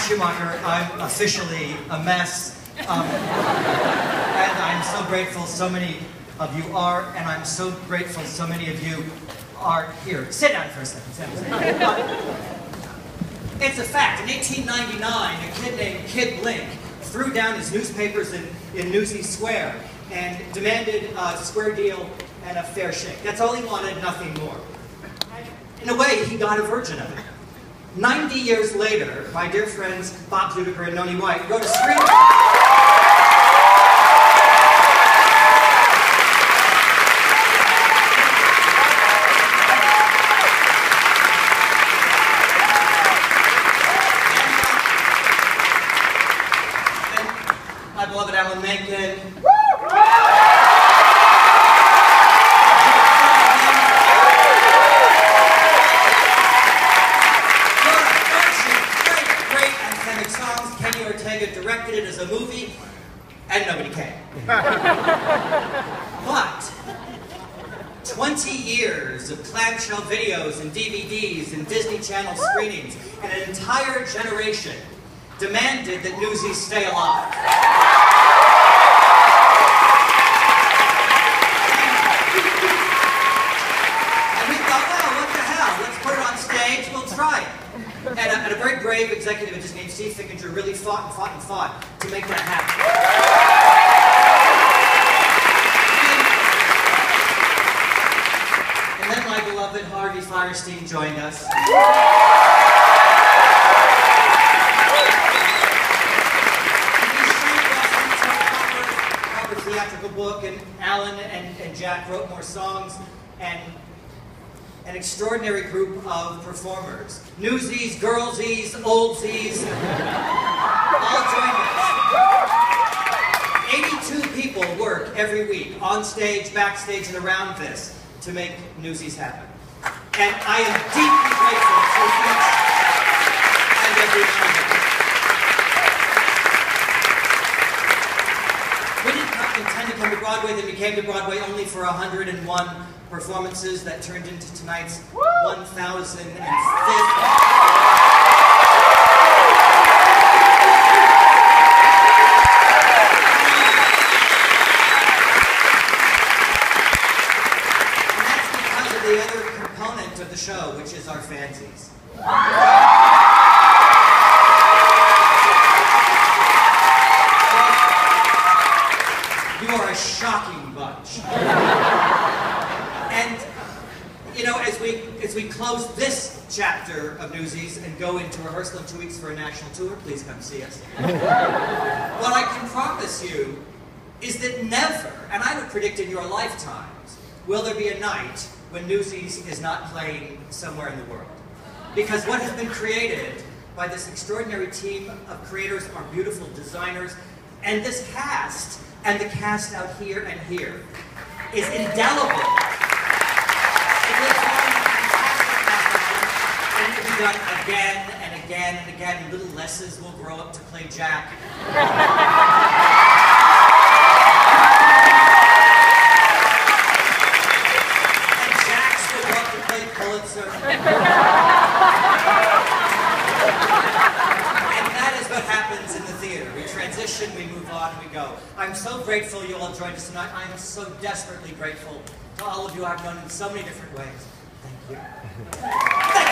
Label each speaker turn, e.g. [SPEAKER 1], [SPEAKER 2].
[SPEAKER 1] Schumacher. I'm officially a mess. And I'm so grateful so many of you are, and I'm so grateful so many of you are here. Sit down for a second. It's a fact. In 1899, a kid named Kid Blink threw down his newspapers in Newsies Square and demanded a square deal and a fair shake. That's all he wanted, nothing more. In a way, he got a version of it. 90 years later, my dear friends Bob Tzudiker and Noni wrote a screenplay. My beloved Alan Menken. Directed it as a movie, and nobody came. But 20 years of clamshell videos and DVDs and Disney Channel screenings, and an entire generation demanded that Newsies stay alive. And we thought, well, what the hell? Let's put it on stage, we'll try it. And a very brave executive just named Steve Fickinger really fought and fought and fought to make that happen. And then my beloved Harvey Fierstein joined us. He Theatrical book, and Alan and Jack wrote more songs, and an extraordinary group of performers. Newsies, girlsies, oldsies, all joined us. 82 people work every week, on stage, backstage, and around this, to make Newsies happen. And I am deeply grateful to each and every one of them. We didn't intend to come to Broadway, then we came to Broadway only for 101 performances that turned into tonight's 1,005th. And that's because of the other component of the show, which is our fansies. You are a shocking bunch. And, you know, as we close this chapter of Newsies and go into rehearsal in 2 weeks for a national tour, please come see us. What I can promise you is that never, and I would predict in your lifetimes, will there be a night when Newsies is not playing somewhere in the world. Because what has been created by this extraordinary team of creators, our beautiful designers, and this cast, and the cast out here and here, is indelible. It lives on in a fantastic and it will be done again and again and again, and little Lesses will grow up to play Jack. And Jacks will grow up to play Pulitzer. And that is what happens in the theater. We transition, we move on, we go. I'm so grateful you all joined us tonight. I'm so desperately grateful to all of you I've known in so many different ways. Thank you.